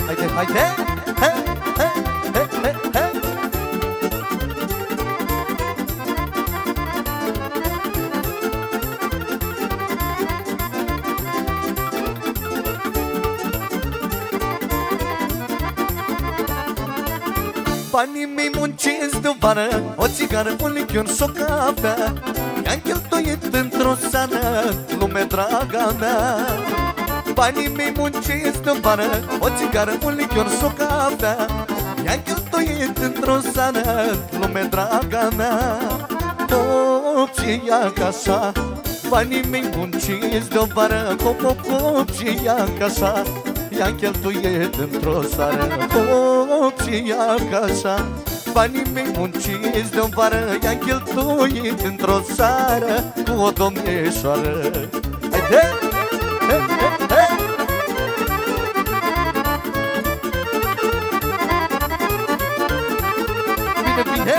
Haide, haide, he, he, he, he, he. Banii mei muncesc de vară, o țigară, un lichior și o cafea. I-am cheltuit într-o seară, lume draga mea. Banii mei muncesc de vară, o țigară, un lichior și o cafea. I-am cheltuit într-o seară, lume draga mea. Hop și ia casa, banii mei muncesc de vară, hop, hop, hop și ia casa. I-am cheltuit într-o seară, hop și ia casa. Banii mei munciți de-o vară, i-am cheltuit într-o seară cu o domnișoară. Haide! He, he, he. Bine, bine!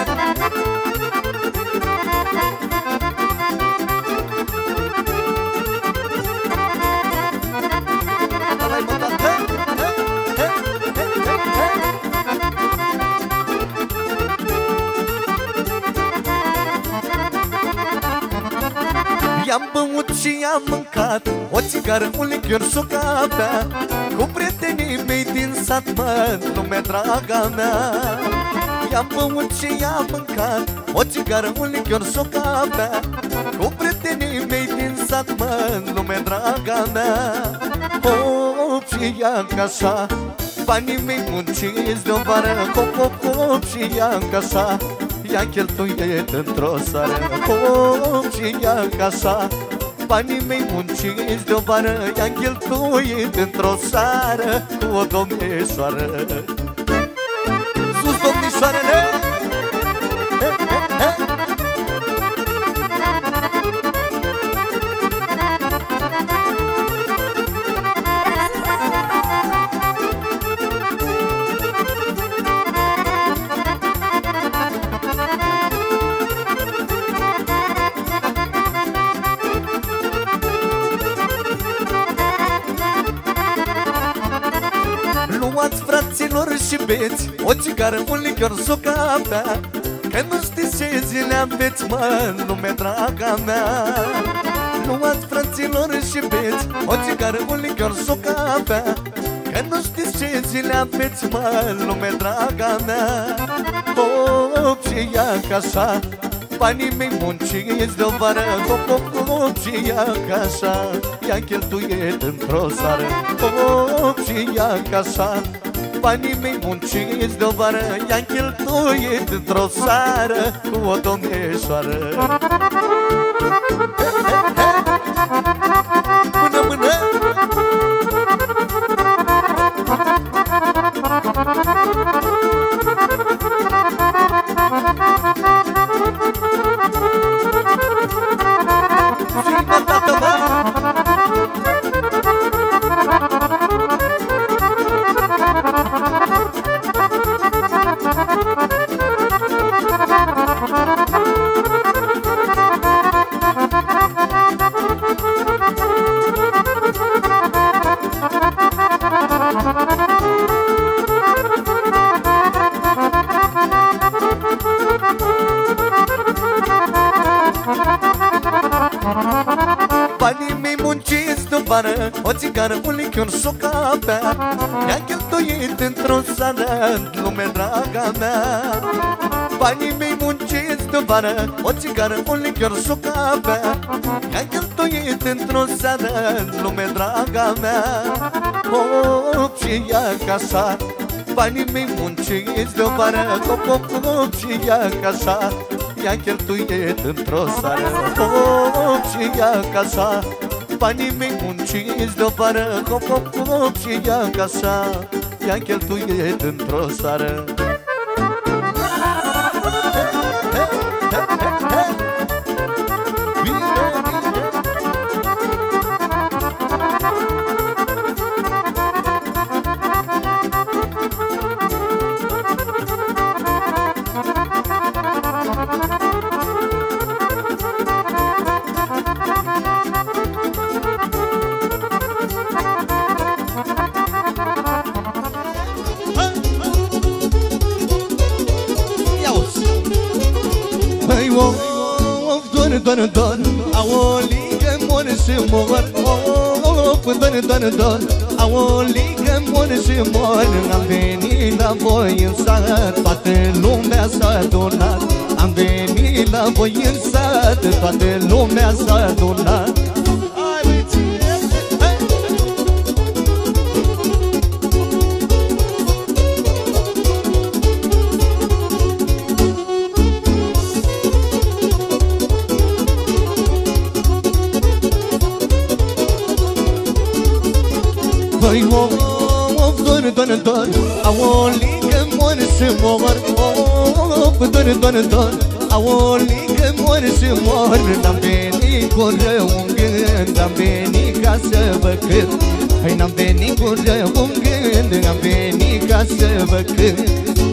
I-am băut și i-am mâncat o țigară, un lichior și o cafea cu prietenii mei din sat, mă, lume draga mea. I-am băut și i-am mâncat o țigară, un lichior și o cafea cu prietenii mei din sat, mă, lume draga mea. Hop și ia casa, banii mei munciți de-o vară, hop, hop, hop și ia casa. I-am cheltuit într-o seară, hop și ia casa. Banii mei munciți de-o vară, i-am cheltuit într-o seară cu o domnișoară. Sus, domnișoarele! Luați, fraților, și beți o țigară, un lichior și o cafea, că nu știți ce zile aveți, mă, lume draga mea. Luați, fraților, și beți o țigară, un lichior și o cafea, că nu știți ce zile aveți, mă, lume draga mea. Hop și ia casa, banii mei munciți de-o vară, hop, hop, hop și ia casa. I-am cheltuit într-o seară, hop și ia casa. Banii mei munciți de-o vară, i-am cheltuit într-o seară cu o domnișoară. Mână, mână! Banii mei munciți de-o vară, o țigară, un lichior și o cafea, i-am cheltuit într-o seară, lume draga mea. Banii mei munciți de-o vară, o țigară, un lichior și o cafea, i-am cheltuit într-o seară, lume draga mea. Hop și ia casa, banii mei munciți de-o vară, hop, hop, hop și ia casa. I-am cheltuit într-o seară, hop și ia casa. Banii mei munciți de-o vară, hop, hop, hop și ia casa. I-am cheltuit într-o seară. of, dor Aolică mor și mor Of, dor Aolică mor și mor Am venit la voi în sat Toată lumea s-a adunat Am venit la voi în sat Toată lumea s-a adunat Păi of, dor Aolică mor și mor Of, dor Aolică mor și mor N-am venit cu rău în gând Am venit ca să vă cânt Păi n-am venit cu rău în gând Am venit ca să vă cânt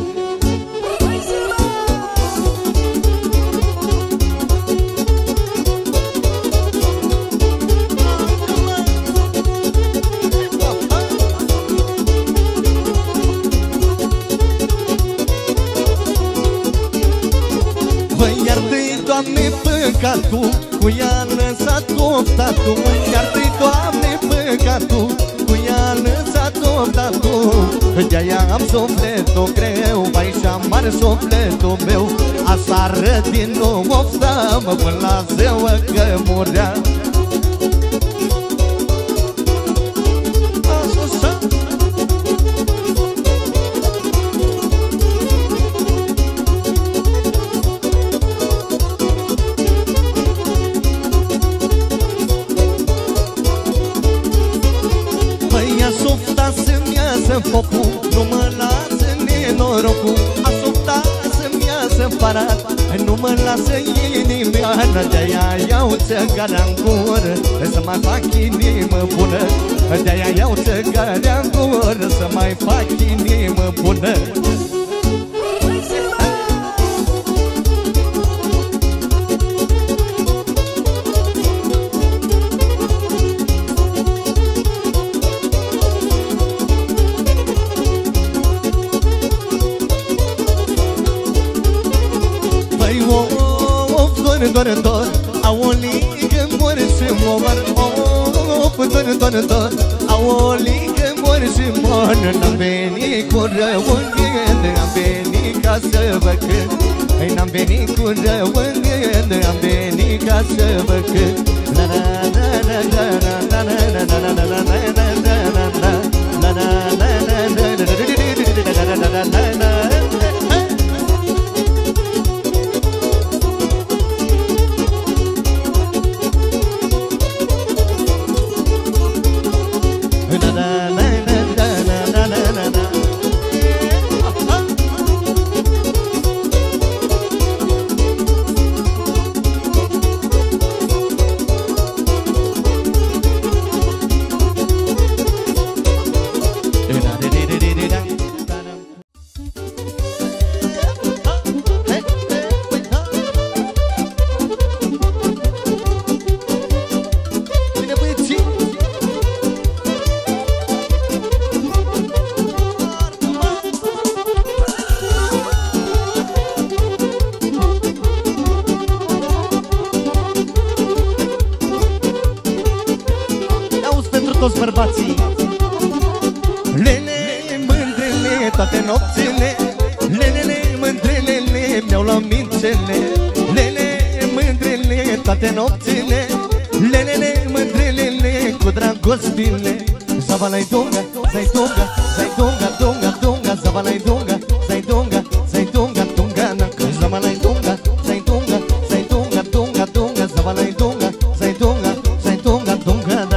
Doamne, păcatul, cu ea lăsat oftatul Iartă-i, Doamne, păcatul, cu ea lăsat oftatul De-aia am sufletul greu, vai și amar sufletul meu Asară din nou oftam, până la zeua că murea Focul, nu mă lasă nenorocul A suftat să-mi iasă parat Nu mă lasă inimioară De-aia iau țăgarea-n gură Să mai fac inimă bună De-aia iau țăgarea-n gură Să mai fac inimă bună Dor Aolică mor și mor Of, dor Aolică mor și mor N-am venit cu rău în gând Am venit ca să vă cânt N-am venit cu rău în gând Am venit ca să vă cânt toți bărbații. Lele, mândrele, toate nopțile, lelele, mândrelele, mi-au luat mințele. Lele, mândrele, toate nopțile, lelele, mândrelele, cu dragostile. Zavalai dunga, zai dunga, zai dunga, dunga, dunga, zavalai dunga, zai dunga, zai dunga, dunga, zavalai dunga, zai dunga, zai dunga, dunga, dunga, zavalai dunga, zai dunga, zai dunga, dunga, da.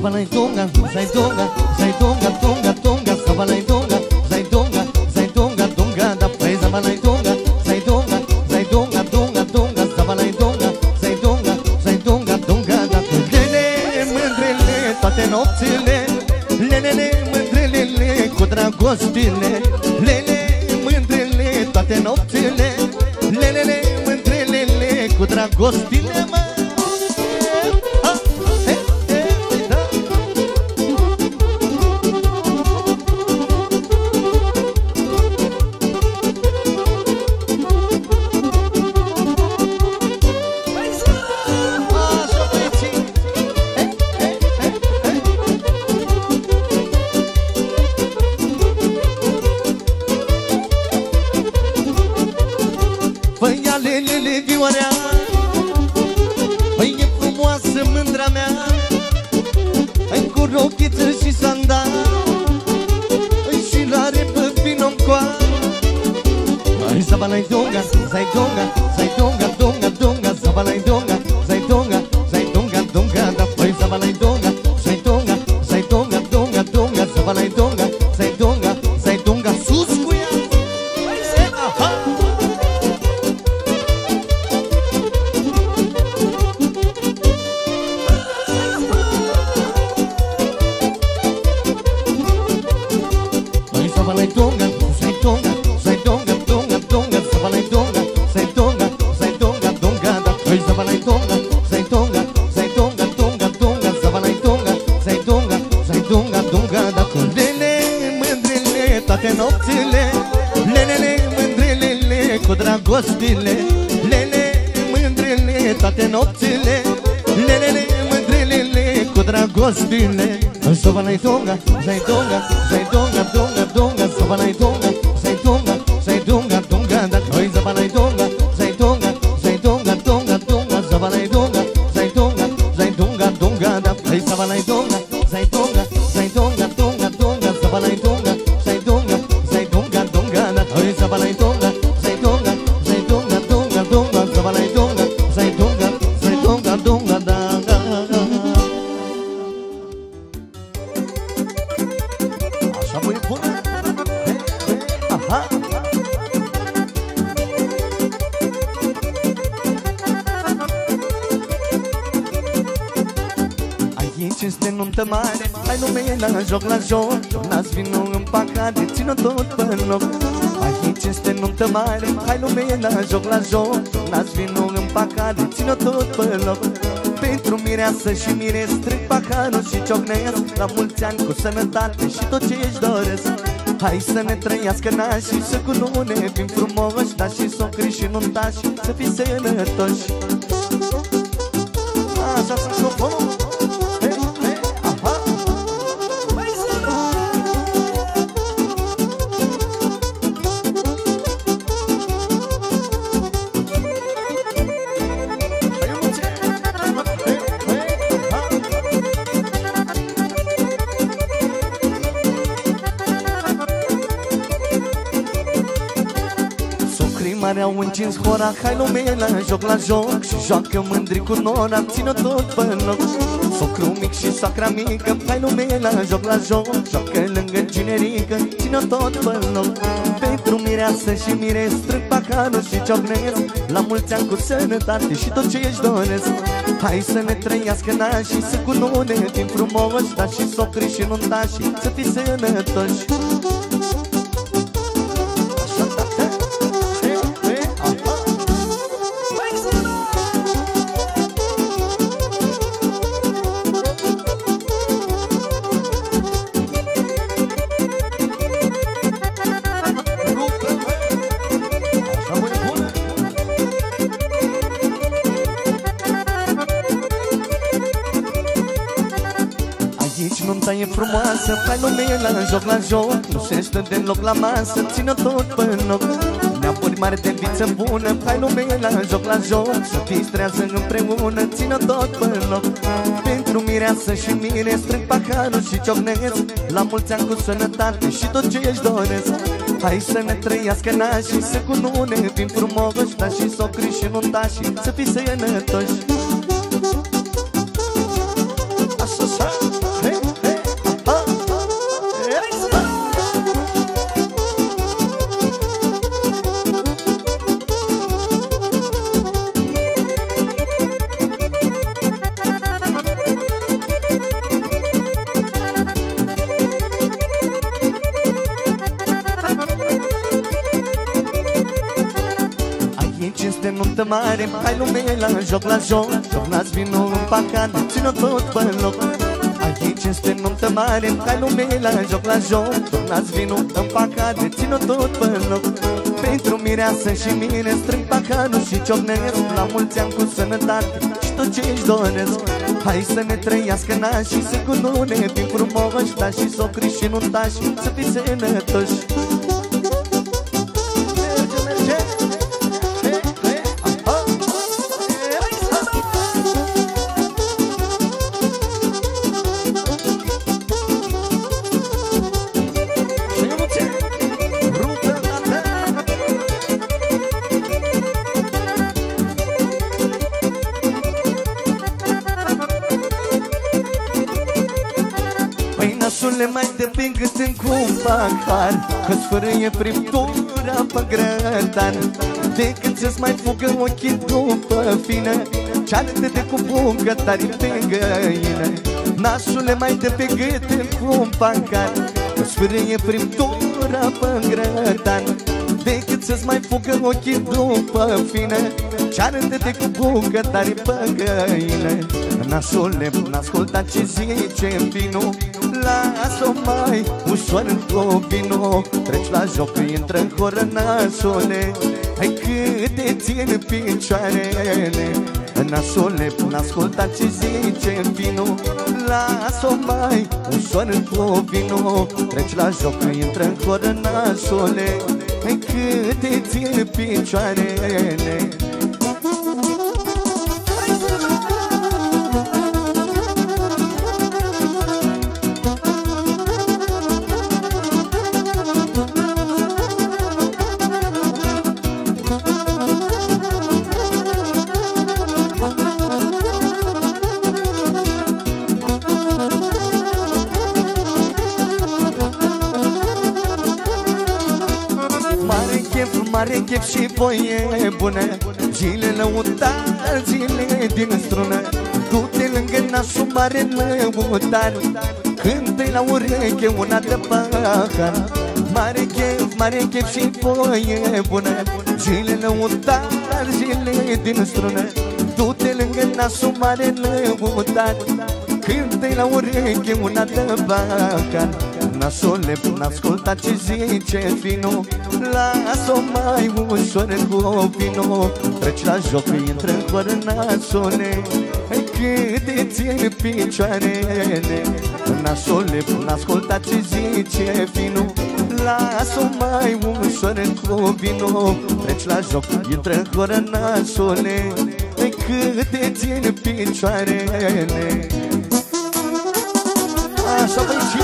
Zabalai donga, zai donga, zai donga, donga, donga, zabalai donga, zai donga, zai donga, donga, da păi zabalai donga, zai donga, zai donga, donga, donga, zabalai donga, zai donga, zai donga, donga, da lele mândrele toate nopțile, lele mândrele cu dragostile, lele mândrele toate nopțile, lele mândrele cu dragostile, mă. Păi e frumoasă mândra mea, ai cu rochiță și sandal, și l-are pe vinomcoa. Ai zabalai donga, zai donga, zai donga, donga, donga, zabalai donga, zai donga, zai donga, donga, da păi zabalai donga, zai donga, zai donga, donga, donga, zabalai donga, zai donga, zai donga, sus cu ea. Aha! Zabalai donga, zai donga, zai donga, donga, donga, zabalai donga, zai donga, zai donga, donga, da păi zabalai donga, zai donga, zai donga, donga, donga, zabalai donga, zai donga, zai donga, donga, da lele mândrele toate nopțile, lele mândrele cu dragostile, lele mândrele toate nopțile, lele mândrele cu dragostile. Zabalai donga, zai donga, zai donga, donga, donga, zabalai donga, zai donga, zai donga, donga, da păi zabalai donga, zai donga, zai donga, donga, donga, zabalai donga, zai donga, zai donga, donga, da păi zabalai donga, zai donga, zai donga, donga, donga, zabalai donga, zai donga, zai donga, donga, da păi zabalai donga, zai donga, zai donga, donga, donga, zabalai donga, zai donga, zai donga, donga, da. Așa voi bună. Aha. Aici este nuntă mare, hai lume la joc, la joc, n-ați vinul în pahare, țin-o tot pe loc. Aici este nuntă mare, hai lume la joc, la joc, n-ați vinul în pahare, țin-o tot pe loc. Pentru mireasă și mire stric paharul și ciocnesc, la mulți ani cu sănătate și tot ce își doresc. Hai să ne trăiască nașii, să cunune fim frumoși, dar și socri și nuntași, să fii sănătoși. Așa saxofonul. Aha. Mare au încins hora, hai lume la joc și joacă mândri cu nora, ține-o tot pe loc. Socru mic și soacra mică, hai lume la joc, joacă lângă generică, ține-o tot pe loc. Pentru mireasă și mire strâng paharul și ciocnesc, la mulți ani cu sănătate și tot ce își doresc. Hai să ne trăiască nașii, să cunune fim frumoși, dar și socri și nuntașii, să fii sănătoși. Nunta e frumoasă, hai lume la joc, nu se stă deloc la masă, ține-o tot pe loc. Neapuri mare de viță bună, hai lume la joc, să fiți trează împreună, ține-o tot pe loc. Pentru mireasă și mire strâng paharul și ciocnesc, la mulți ani cu sănătate și tot ce își doresc. Hai să ne trăiască nașii, să cunune fim frumoși, dar și socri și nuntașii, să fii sănătoși. Așa, Aici este nuntă mare, hai lume la joc, la joc. Turnați vinul în pahat, ține-o tot pe loc. Aici este nuntă mare, hai lume la joc, la joc. Turnați vinul în pahat, ține-o tot pe loc. Pentru mireasă și mine strâng pahanul și ciocnesc. La mulți ani cu sănătate și tot ce-și doresc. Hai să ne trăiască nașii, să cunune din frumoși. Dar și socri și nuntași, să fii sănătoși. Nașule, mai te pingâți-n cu un pahar, că-ți fărâie friptura pe grătar. Decât să-ți mai fugă ochii după fină, ceartă-te cu bucătari pe găină. Nașule, mai te pingâți-n cu un pahar, că-ți fărâie friptura pe grătar. Decât să-ți mai fugă ochii după fină, ceartă-te cu bucătari pe găină. Nașule, n-asculta ce zice vinul, lasă-o mai ușor în vinul. Treci la joc, intră în horă, nașule, hai cât te țin picioarele. Nașule, n-asculta ce zice vinul, lasă-o mai ușor în vinul. Treci la joc, intră în horă, nașule, hai cât te țin picioarele. Mare chef și voie bună, zile lăutar, zile din strună. Du-te lângă nașul mare lăutar, cântă-i la ureche una de pahar. Mare chef și voie bună, zile lăutar, zile din strună. Du-te lângă nașul mare lăutar, cântă-i la ureche una de pahar. Nașule, n-asculta ce zice vinul, lasă-o mai ușor cu vinul. Treci la joc, intră în horă, nașule, hai cât te țin picioarele. Nașule, n-asculta ce zice vinul, lasă-o mai ușor cu vinul. Treci la joc, intră în horă, nașule, hai cât te țin picioarele. Așa, băi, și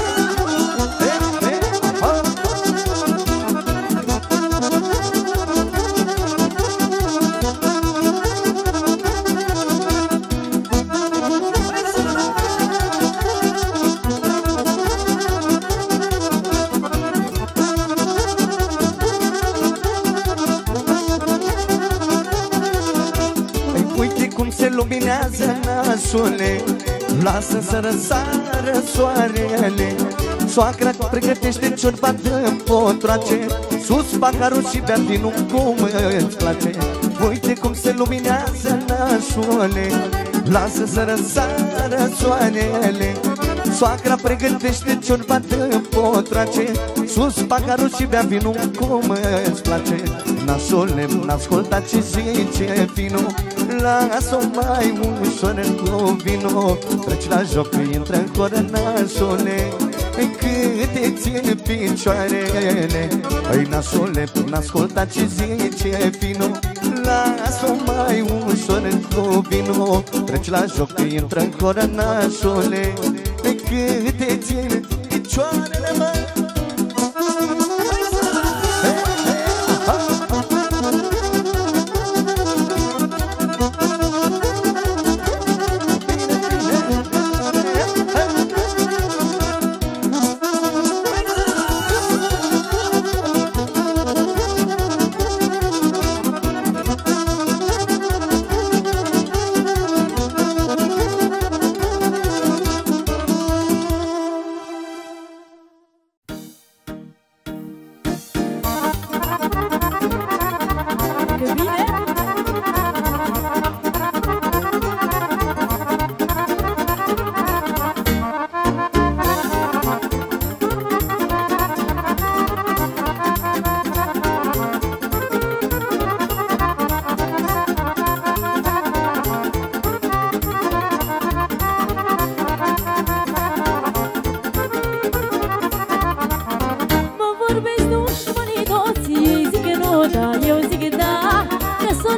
luminează nașule, lasă să răsară soarele. Soacra pregătește ciorba de potroace, sus paharul și bea vinul cum îți place. Uite cum se luminează nașule, lasă să răsară soarele. Soacra pregătește ciorba de potroace, sus paharul și bea vinul cum îți place. Nașule, n-asculta ce zice vinul, lasă-o mai ușor cu vinul. Treci la joc, intră în horă, nașule, cât te țin picioarele. Ai, nașule, n-asculta ce zice vinul, lasă-o mai ușor cu vinul. Treci la joc, intră în horă, nașule, cât te țin picioarele, mă. Que bine!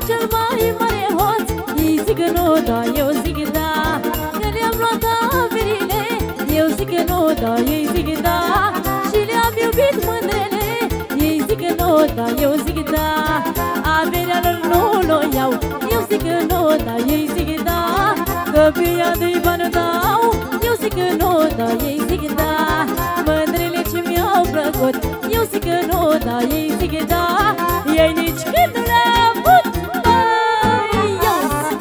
cel mai mare hoț. Ei zic că nu, da, eu zic da. Că le-am luat averile, eu zic că nu, da, ei zic da. Și le-am iubit mândrele, ei zic că nu, da, eu zic da. Averea lor nu l-o iau, eu zic că nu, da, ei zic da. Că pe ea de-i bani dau, eu zic că nu, da, ei zic da. Mândrele ce mi-au plăcut, eu zic că nu, da, ei zic da. Ei nici când nu le-a avut, băi, eu zic.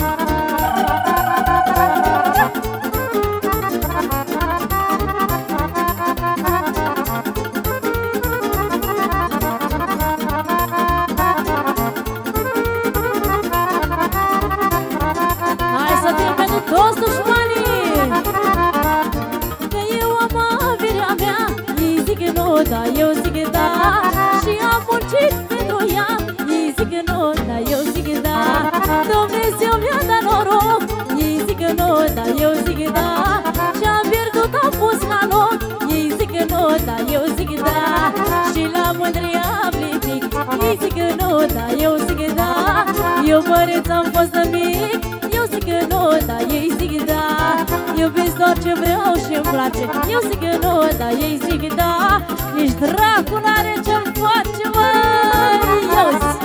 Hai să fim pentru toți dușmanii, că eu am averea mea. Ei zic că nu, da, eu zic da. Și am muncit pentru ea, ei zic că nu, da, eu zic da. Dumnezeu mi-a dat noroc, ei zic că nu, da, eu zic da. Și-am pierdut, am pus la loc, ei zic că nu, da, eu zic da. Și la mândrie am lipit, ei zic că nu, da, eu zic da. Eu măreț am fost de mic, eu zic că nu, da, ei zic da. Iubesc doar ce vreau și-mi place, eu zic că nu, da, ei zic da. Nici dracu n-are ce-mi face, măi, eu zic.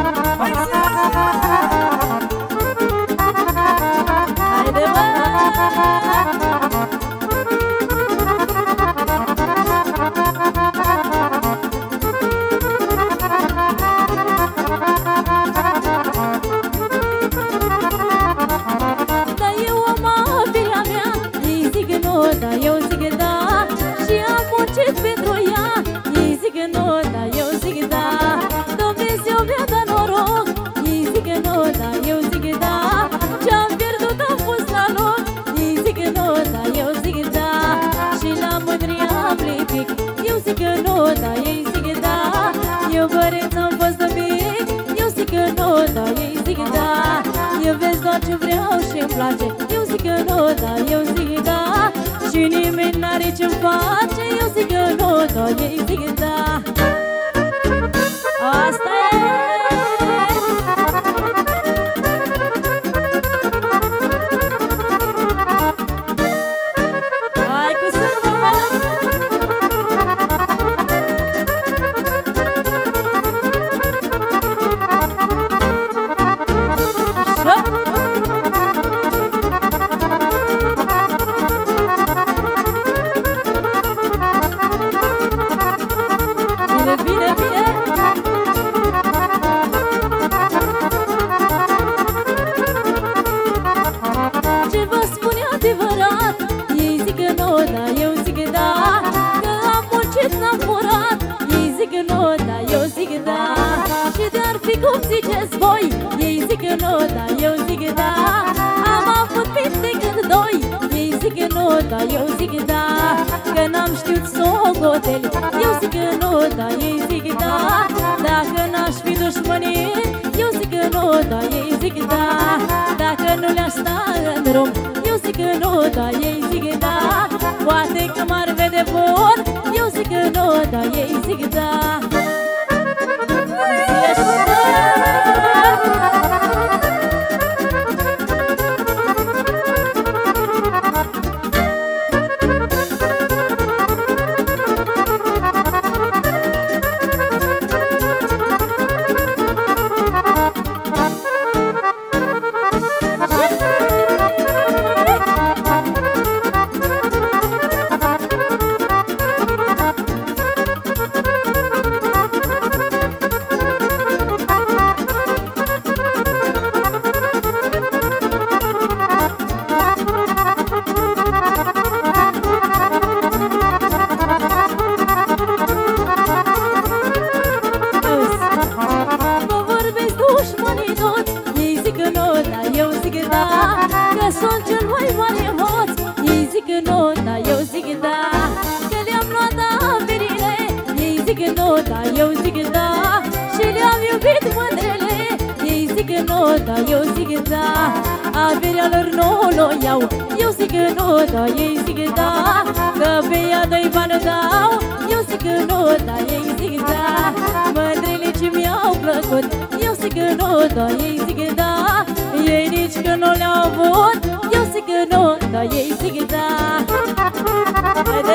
Haide, mă! Da, eu zic da. Și am muncit pentru ea, ei zic nu, da, eu zic da. Dumnezeu mi-a dat noroc, ei zic nu, da, eu zic da. Ce-am pierdut am pus la loc, ei zic nu, da, eu zic da. Și la mândrie am lipit, eu zic nu, da, ei zic da. Eu băreț am fost de mic, eu zic nu, da, ei zic da. Eu vezi doar ce vreau și-mi place, eu zic nu, da, eu zic da. Și nimeni n-are ce-mi face, eu zic că nu, da, ei zic da. Asta e! Hai cu sârbă, mă! Bine, bine! Ce vă spun e adevărat, ei zic că nu, da, eu zic da. Că am muncit, n-am furat, ei zic că nu, da, eu zic da. Și de-ar fi cum ziceți voi, ei zic că nu, da, eu zic da. Am avut pinte când doi, ei zic că nu, da, eu zic da. Că n-am știut socoteli, eu zic că nu, da, ei zic da. Dacă n-aș fi dușmănii, eu zic că nu, da, ei zic da. Dacă nu le-aș sta în drum, eu zic că nu, da, ei zic da. Poate că m-ar vede bun, eu zic că nu, da, ei zic da. da, eu zic da. Averea lor nu o iau, eu zic nu, da, ei zic da. Că pe ea doi bani dau, eu zic nu, da, ei zic da. Mândrele ce mi-au plăcut, eu zic nu, da, ei zic zic da, ei nici că nu le-au avut, eu zic că nu, dar ei zic da. Haide!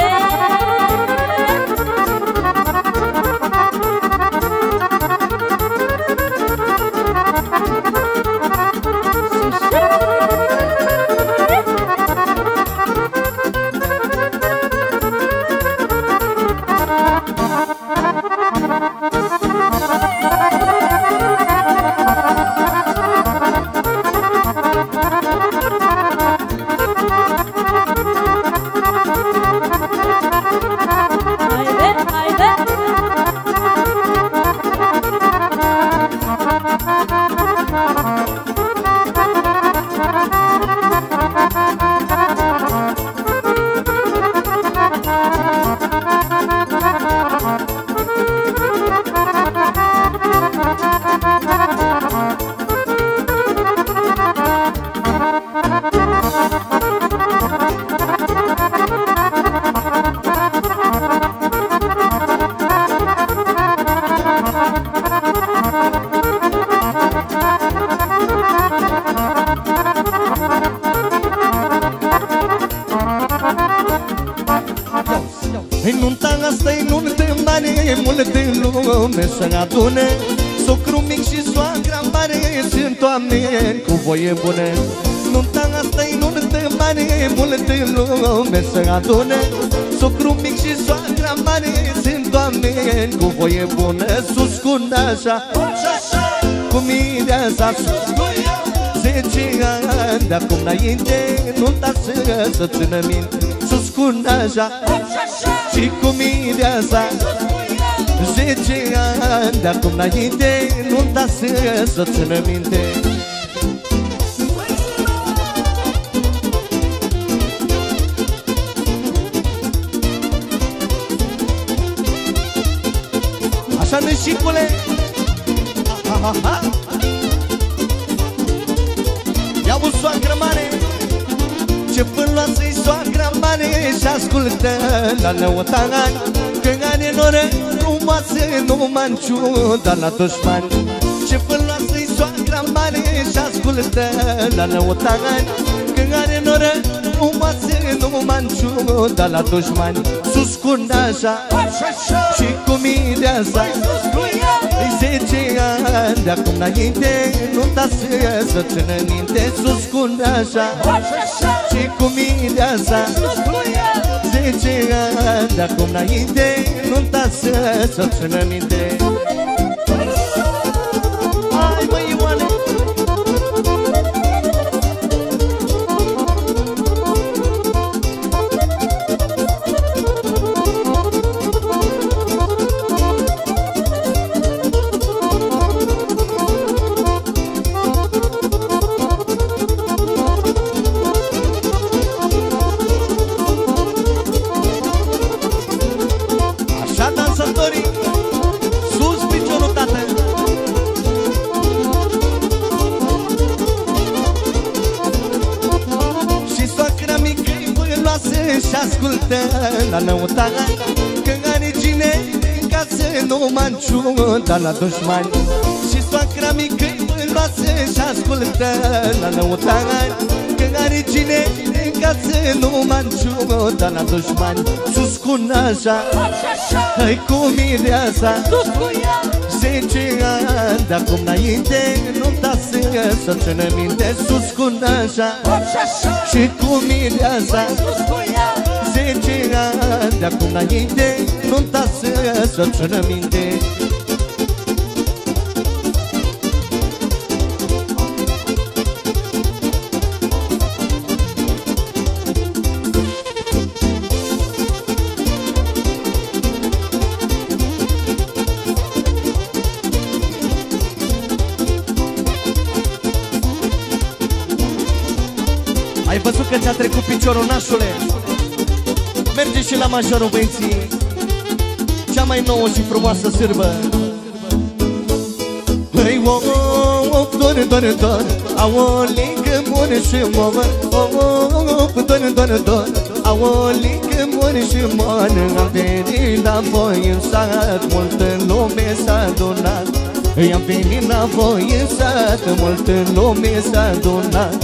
Să adune socru mic și soacra mare, sunt oameni cu voie bună. Nunta asta-i nuntă mare, multe lume să adune socru mic și soacra mare, sunt oameni cu voie bună. Sus cu nașa, cu mireasa, 10 ani de acum înainte, nunta să țină minte. Sus cu nașa și cu mireasa, 10 ani de acum înainte, nunta să țină minte. Așa, neșicule! Ia o soacră mare, ce pânloasă-i soacra mare, și ascultă la lăutangani, că are noră frumoasă, nu manciu, dar la dușmani. Ce pânloasă-i soacra mare, și ascultă la lăutangani, că are noră frumoasă, nu manciu, dar la dușmani. Sus cu nașa și cu mireasa, 10 ani de acum înainte, nunta să țină minte. Sus cu nașa și cu mireasa, 10 ani de acum înainte, nunta să țină minte. Hai mă, Ioane! Și ascultă la lăutangani, că are cine în casă, nu manciu, dar la dușmani. Și soacra mică-i băloasă, și ascultă la lăutangani, că are cine în casă, nu manciu, dar la dușmani. Sus cu nașa, hai cu mireasa, 10 ani de acum înainte, nunta să țină minte. Sus cu nașa și cu mireasa, 10 ani de acum înainte, nunta să țină minte. Ai văzut că ți-a trecut piciorul, nașule? Merge și la majorul, băieții, cea mai nouă și frumoasă sârbă. Hei, o, dor, aolică mori și mă, dor, aolică mori și mă. Am venit la voi în sat, multă lume s-a adunat. I-am venit la voi în sat, multă lume s-a adunat.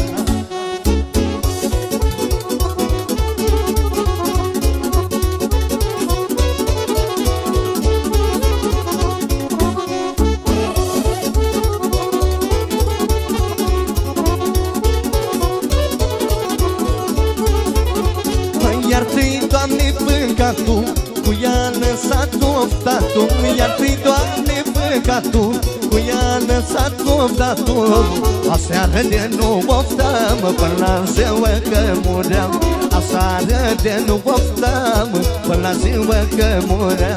Iar-te-i, Doamne, păcatul, cu ea lăsat oftatul. Iar-te-i, Doamne, păcatul, cu ea lăsat oftatul. Aseară de nu oftam, până la ziua că muream. Aseară de nu oftam, până la ziua că muream.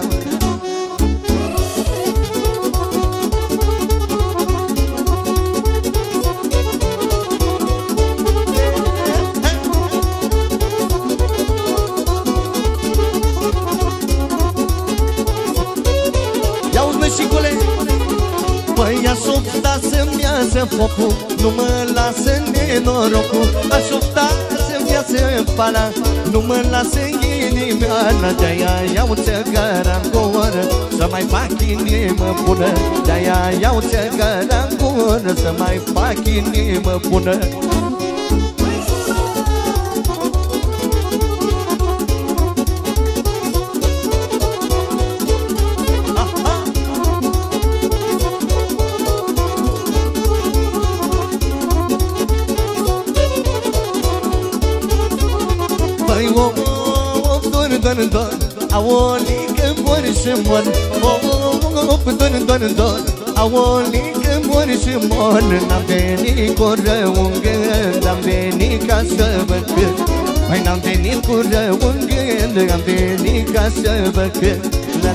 Păi aș ofta să-mi iasă focul, nu mă lasă nenorocul. Aș ofta să-mi iasă pana, nu mă lasă inimioara. De-aia iau țăgăra în gură, să mai fac inimă bună. De-aia iau țăgăra în gură, să mai fac inimă bună. Aolică mori și mor, dor, aolică mori și mor. N-am venit cu rău în gând, n-am venit ca să vă cânt. Păi n-am venit cu rău în gând, am venit ca să vă cânt.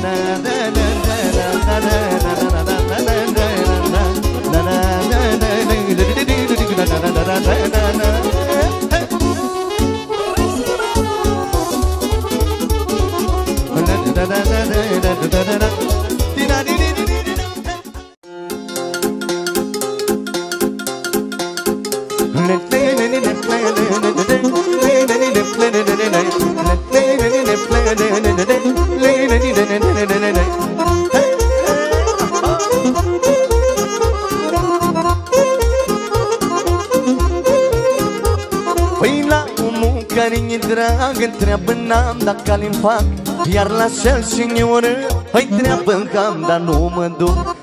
Păi la omul care-i drag întreabă n-am dacă le fac. Iar la cel și-i urât, îi treabă cam, dar nu mă duc.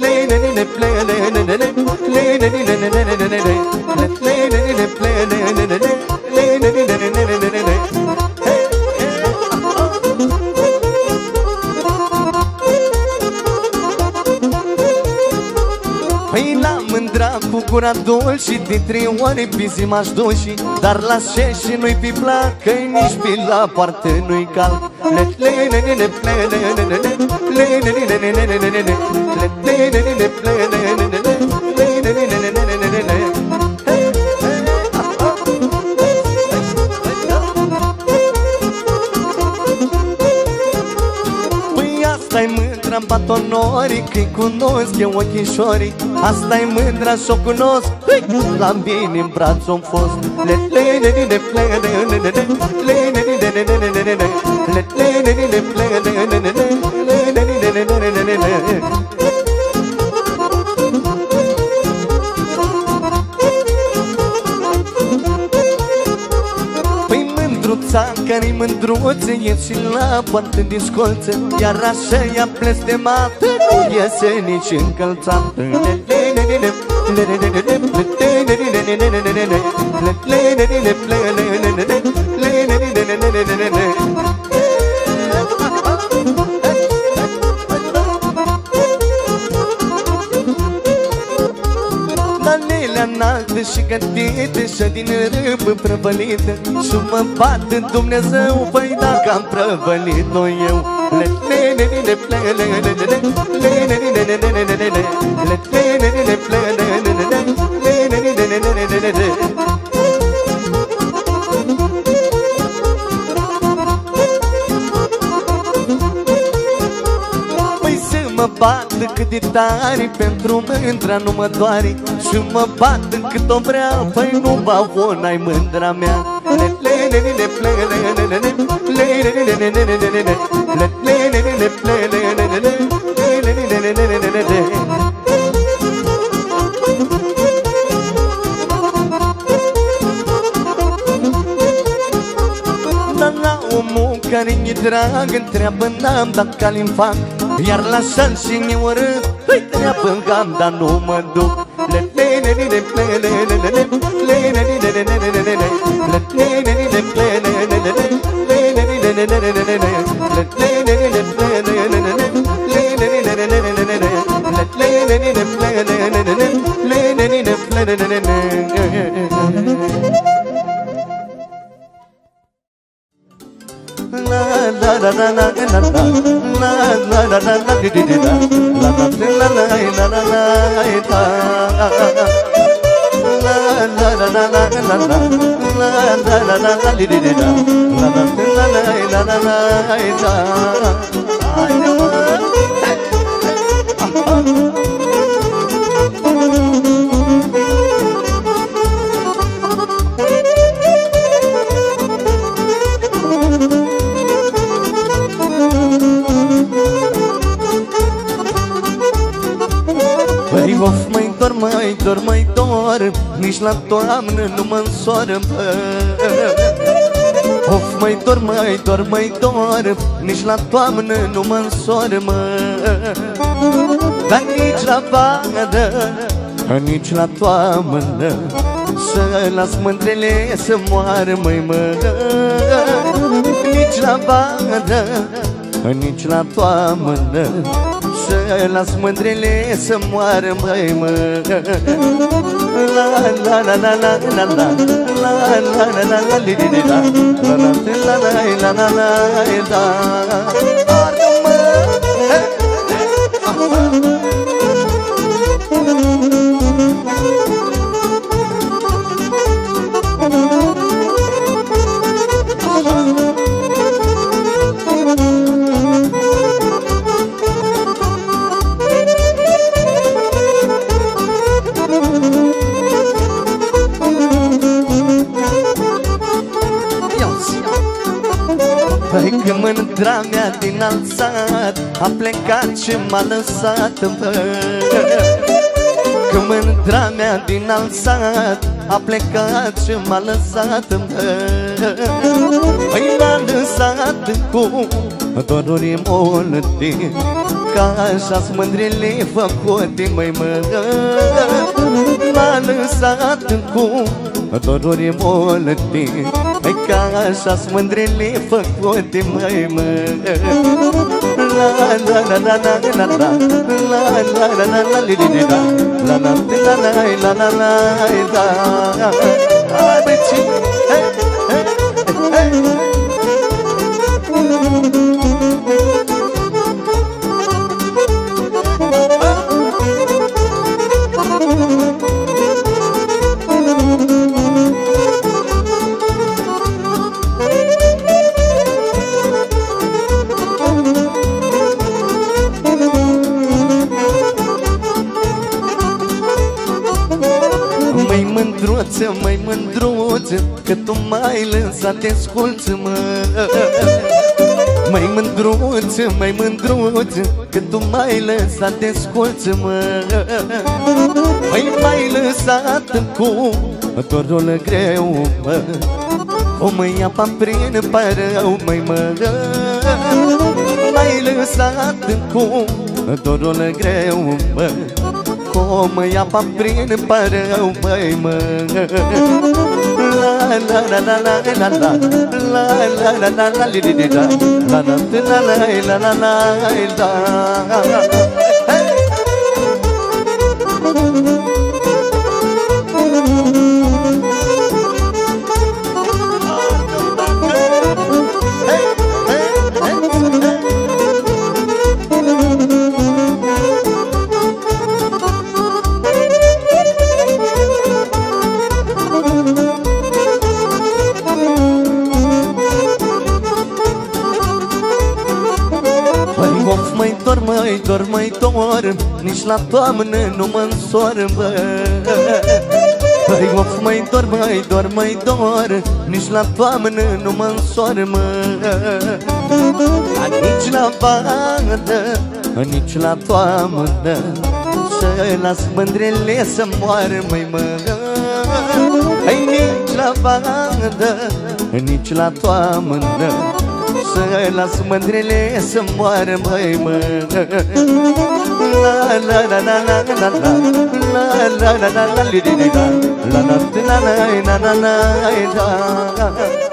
Păi la mândra cu gura dulci, de 3 ori pe zi m-aș duci. Dar la ce și nu-i pe plac, că nici pe la poartă nu-i cal. Păi asta-i mândra-n batonorii, că-i cunosc eu ochișorii. Asta-i mândra și-o cunosc, l-am bine în braț-o-n fost. Păi mândruța care-i mândruță iese la poartă din scolță. Iar așa ea blestemată nu iese nici încălțat. Danelea înaltă și gătită și din râbă prăvălită. Și mă bat în Dumnezeu, păi dacă am prăvălit-o eu. Păi să mă bat cât de tare, pentru mândra nu mă doare. Și mă bat cât o vreau, păi nu bavona-i mândra mea. care-i drag întreabă n-am dat cali-mi fac, iar la șal și mi urât îi treabă gam, dar nu mă duc. Mai dor, nici la toamnă nu mă însoară, of, mai dor, nici la toamnă nu mă însoară, dar nici la vară, nici la toamnă, să las mândrele să moară, nici la vară, nici la toamnă, să las mândrele să moară, la la la la la la la la la la la la la li li la la la la la la la că mândra mea din alt sat a plecat și m-a lăsat, că mândra mea din alt sat a plecat și m-a lăsat, păi m-a lăsat cu doruri multe, ca așa-s mândrile făcute, m-a lăsat cu doruri multe, ca așa-s mândrile făcute, la la la la la la la la la la la la li li la la la la la la la. Hai băi, ce? Măi mândruță, că tu m-ai lăsat te sculță, Măi mândruță, că tu m-ai lăsat te sculță, Măi m-ai lăsat cu dorul greu, o măi apa prin părău, M-ai lăsat cu dorul greu, o măi apa prin părău, la la la la la la la la la la la la li li la la la la la la la la. Mai dor, nici la toamnă nu mă însoară, Păi of, mai dor, nici la toamnă nu mă însoară, Nici la vară, nici la toamnă, să las mândrele să moară, Hai nici la vară, nici la toamnă, să las mândrele să moară, măi, mă. La la la la la la la la la la la la li li li la la la la la la la la.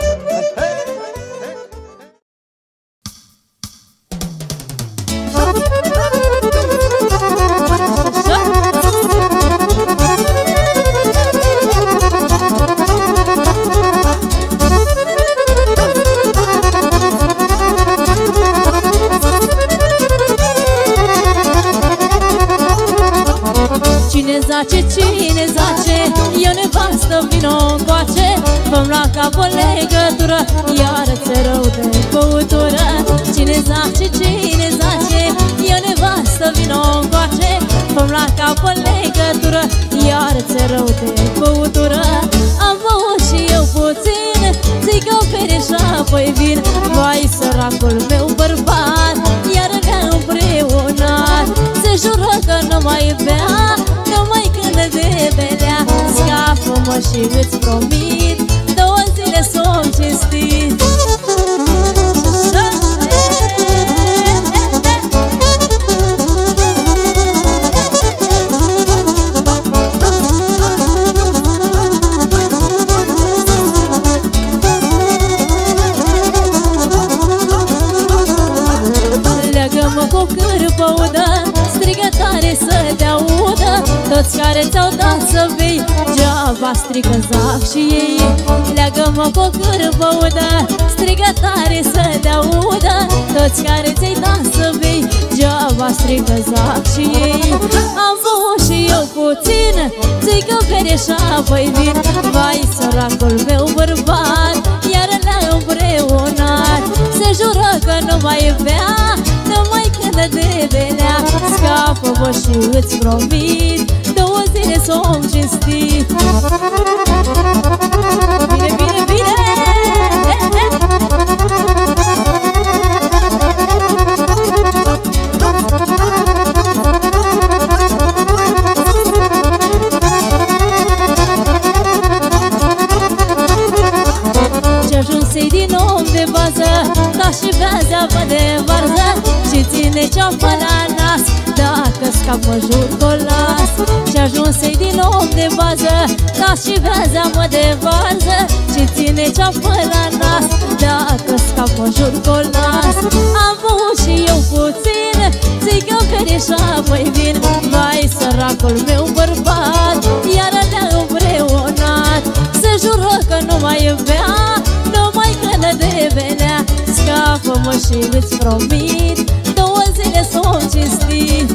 Cine zace, eu nevastă, vino încoace. Fă-mi la cap o legătură, iar ți-e rău de băutură. Cine zace, eu nevastă, vino încoace. Fă-mi la cap o legătură, iar ți-e rău de băutură. Am băut și eu puțin, zic o bere și apoi vin. Vai, săracul meu bărbat, iar ne-a împreunat. Se jură că nu mai bea, numai când de belea. Scapă-mă și îți promit, 2 zile s-o cinstit. Leagă-mă cu cârpă udă, strigă tare să te audă. Toți care ți-au dat să bei, geaba strigă zac și ei. Leagă-mă cu o cârpă udă, strigă tare să te audă. Toți care ți-ai dat să bei, geaba strigă zac și ei. Am băut și eu puțin, zic o bere și apoi vin. Vai, săracul meu bărbat, iar ne-a împreunat. Se jură că nu mai bea, numai când de belea. Scapă-mă și îți promit, 2 zile s-o cinstit. Bine, bine, bine! Ce ajunsei din om de bază, da și bea zeapă de varză. Și ține ceapă la nas, dacă scap mă jur că o las. Și ajunsei din om de bază, da și bea zeapă de varză. Și ține ceapă la nas, dacă scap mă jur că o las. Am băut și eu puțin, zic o bere și apoi vin. Vai, săracul meu bărbat, iar ne-a împreunat. Se jură că nu mai bea, numai când de belea. Scapă-mă și îți promit, 2 zile s-o cinstit.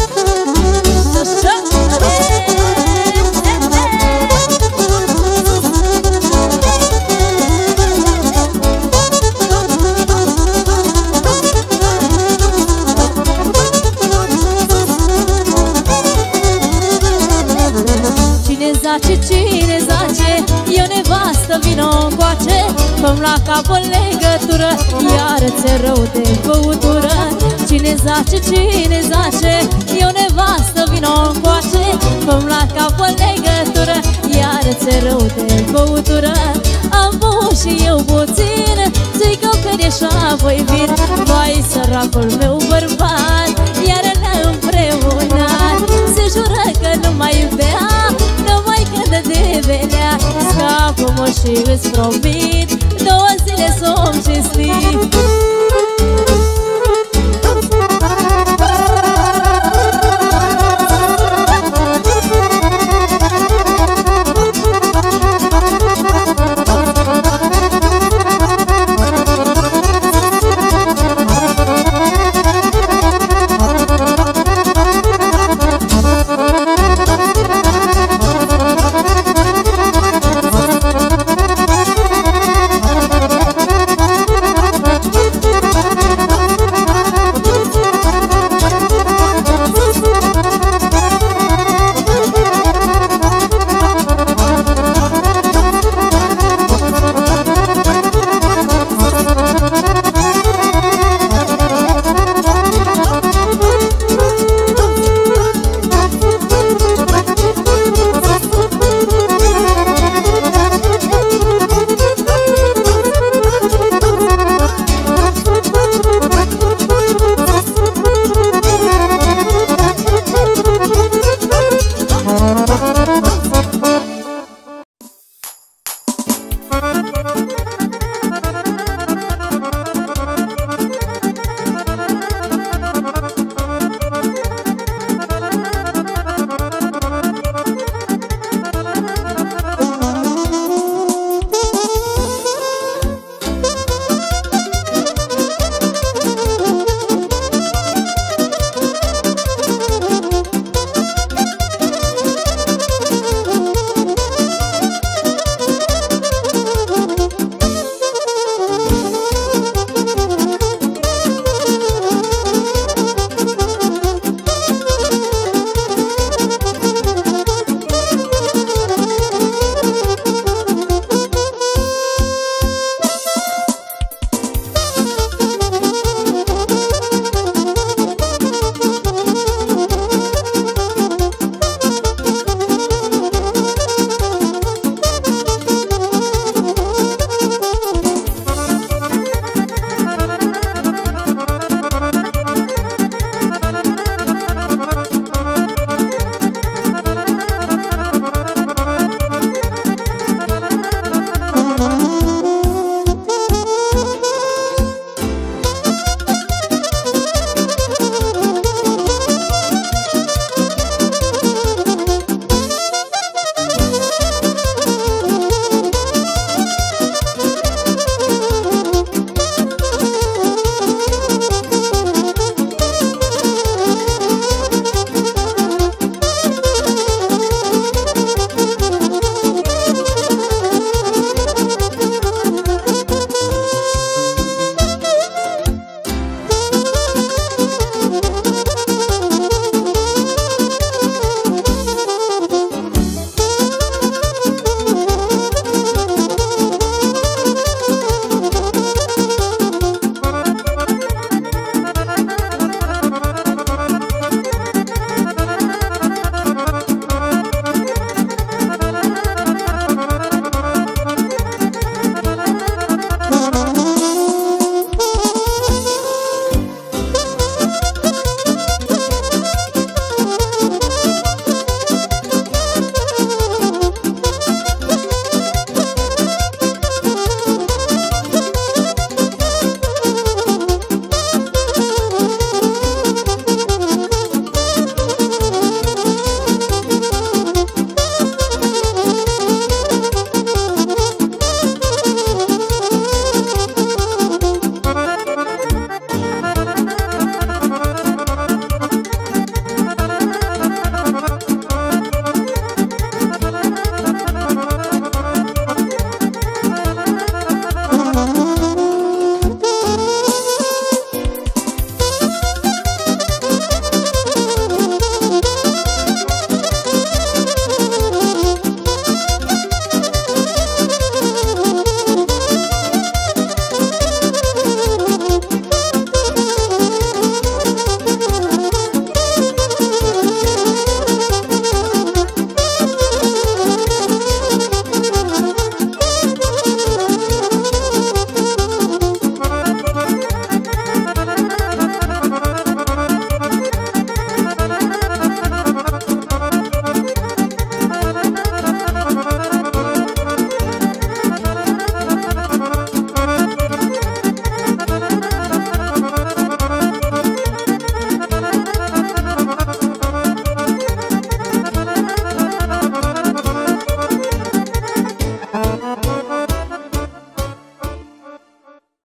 Cine zace, eu nevastă, vino încoace. Fă-mi la cap o legătură, iar ți-e rău de băutură. Cine zace, eu nevastă, vino încoace. Fă-mi la cap o legătură, iar ți-e rău de băutură. Am băut și eu puțin, zic o bere și apoi vin. Vai, săracul meu bărbat, iar ne-a împreunat. Se jură că nu mai bea, numai când de belea. Scapă-mă și îți promit, 2 zile s-o cinstit.